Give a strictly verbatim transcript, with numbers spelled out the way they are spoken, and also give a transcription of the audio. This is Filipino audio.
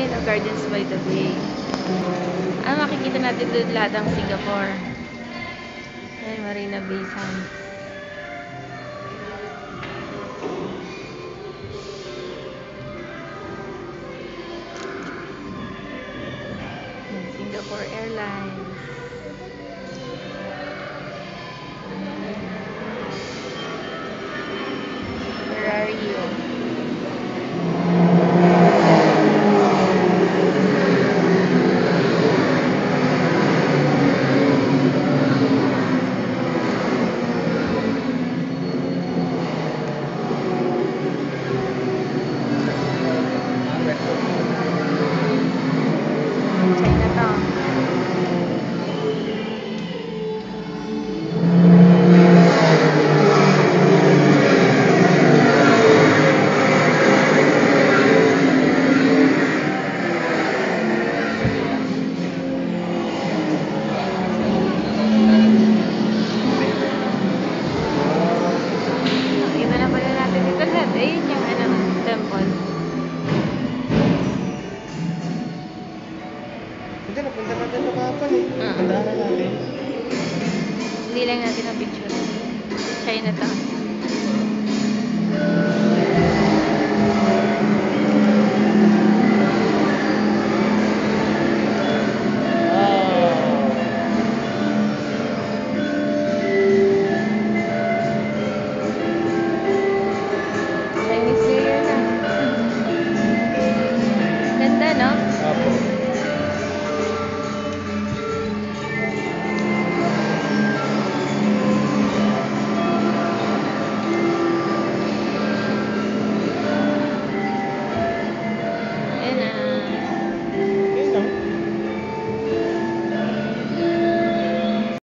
China Gardens by the Bay. Ah, makikita natin doon lahat ng Singapore. Ayan, Marina Bay Sands. Ayan, Singapore Airlines. Where are you? Chinatown. Nakita na pala natin dito lahat. Ayun yung ano, temple. Hindi, napunta natin na kapal eh. Mm. Puntahan na natin. Hindi lang natin ang picture. Chinatown.